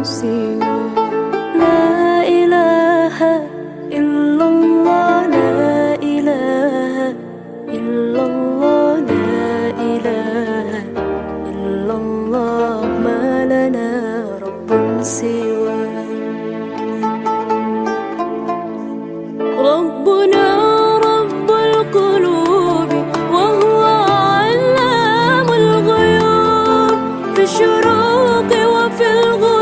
سوى. لا إله إلا الله، لا إله إلا الله، لا إله إلا الله، ما لنا رب سوى. ربنا رب القلوب وهو علام الغيوب، في الشروق وفي الغروب